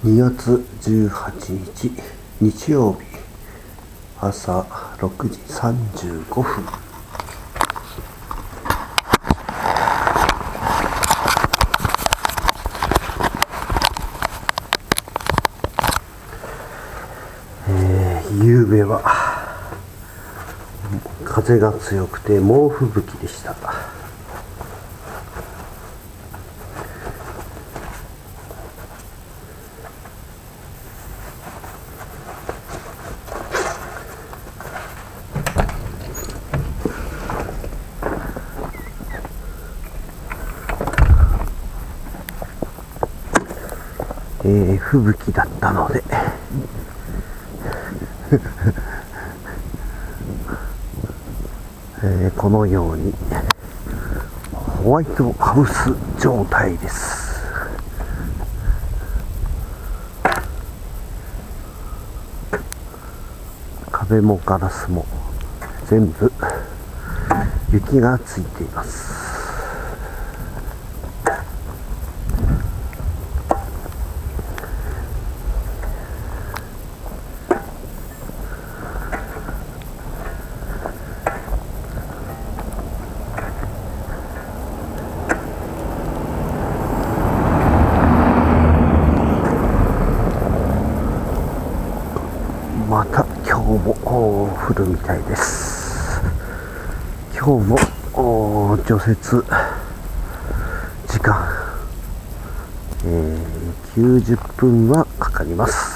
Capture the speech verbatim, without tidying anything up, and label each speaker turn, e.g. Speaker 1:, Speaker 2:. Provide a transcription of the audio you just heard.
Speaker 1: にがつじゅうはちにち日曜日朝ろくじさんじゅうごふん。えー、夕べは風が強くて猛吹雪でした。えー、吹雪だったのでえー、このようにホワイトハウス状態です。壁もガラスも全部雪がついています。また今日も降るみたいです。今日も除雪時間、えー、きゅうじゅっぷんはかかります。